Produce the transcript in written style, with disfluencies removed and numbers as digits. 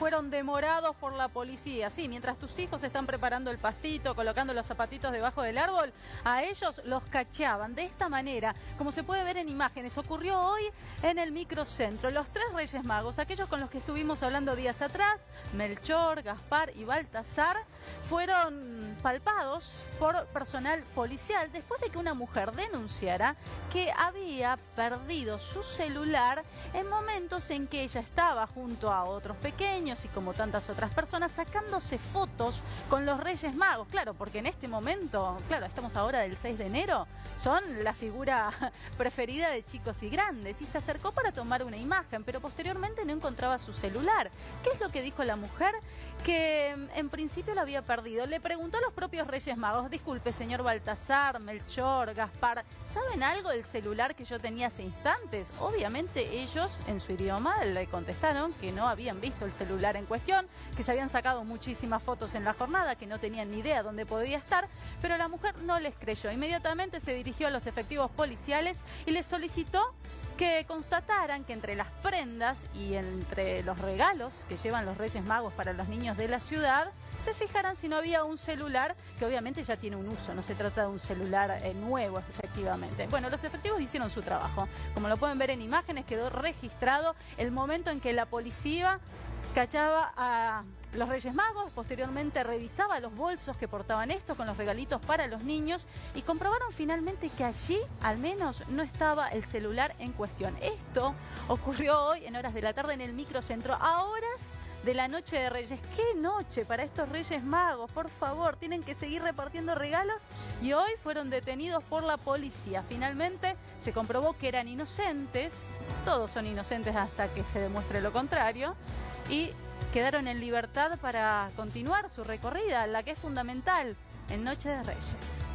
fueron demorados por la policía. Sí, mientras tus hijos están preparando el pastito, colocando los zapatitos debajo del árbol, a ellos los cacheaban. De esta manera, como se puede ver en imágenes, ocurrió hoy en el microcentro. Los tres Reyes Magos, aquellos con los que estuvimos hablando días atrás, Melchor, Gaspar y Baltasar, fueron palpados por personal policial después de que una mujer denunciara que había perdido su celular en momentos en que ella estaba junto a otros pequeños y como tantas otras personas sacándose fotos con los Reyes Magos. Claro, porque en este momento, claro, estamos ahora del 6 de enero, son la figura preferida de chicos y grandes, y se acercó para tomar una imagen, pero posteriormente no encontraba su celular. ¿Qué es lo que dijo la mujer? Que en principio lo había perdido. Le preguntó a los propios Reyes Magos: disculpe, señor Baltasar, Melchor, Gaspar, ¿saben algo del celular que yo tenía hace instantes? Obviamente ellos, en su idioma, le contestaron que no habían visto el celular en cuestión, que se habían sacado muchísimas fotos en la jornada, que no tenían ni idea dónde podía estar, pero la mujer no les creyó. Inmediatamente se dirigió a los efectivos policiales y les solicitó que constataran que entre las prendas y entre los regalos que llevan los Reyes Magos para los niños de la ciudad, se fijaran si no había un celular que obviamente ya tiene un uso, no se trata de un celular nuevo efectivamente. Bueno, los efectivos hicieron su trabajo. Como lo pueden ver en imágenes, quedó registrado el momento en que la policía cachaba a los Reyes Magos, posteriormente revisaba los bolsos que portaban estos con los regalitos para los niños y comprobaron finalmente que allí al menos no estaba el celular en cuestión. Esto ocurrió hoy en horas de la tarde en el microcentro, a horas de la noche de Reyes. ¡Qué noche para estos Reyes Magos! Por favor, tienen que seguir repartiendo regalos y hoy fueron detenidos por la policía. Finalmente se comprobó que eran inocentes, todos son inocentes hasta que se demuestre lo contrario, y quedaron en libertad para continuar su recorrida, la que es fundamental en Noche de Reyes.